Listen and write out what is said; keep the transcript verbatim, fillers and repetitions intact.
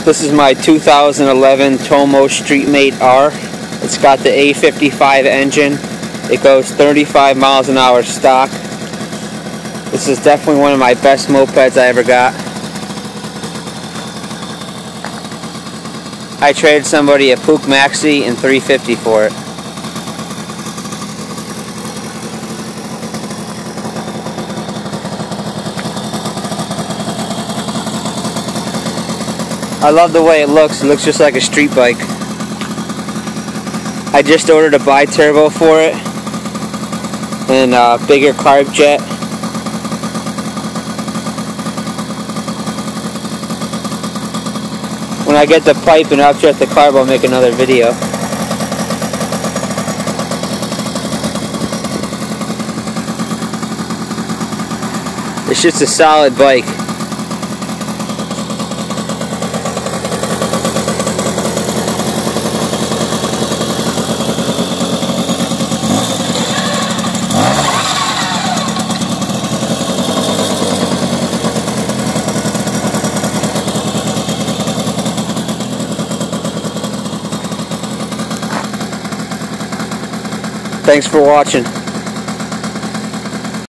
This is my two thousand eleven Tomos Streetmate R. It's got the A fifty-five engine. It goes thirty-five miles an hour stock. This is definitely one of my best mopeds I ever got. I traded somebody a Puch Maxi and three fifty for it. I love the way it looks. It looks just like a street bike. I just ordered a bi-turbo for it and a bigger carb jet. When I get the pipe and upjet the carb, I'll make another video. It's just a solid bike. Thanks for watching.